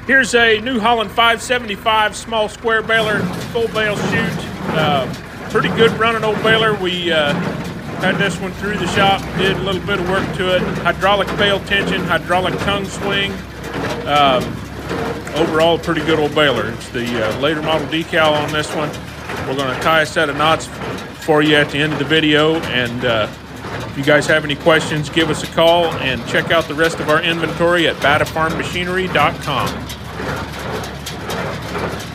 Here's a New Holland 575 small square baler, full bale chute. Pretty good running old baler. We had this one through the shop, did a little bit of work to it. Hydraulic bale tension, hydraulic tongue swing. Overall, pretty good old baler. It's the later model decal on this one. We're going to tie a set of knots for you at the end of the video, and if you guys have any questions, give us a call and check out the rest of our inventory at batafarmmachinery.com.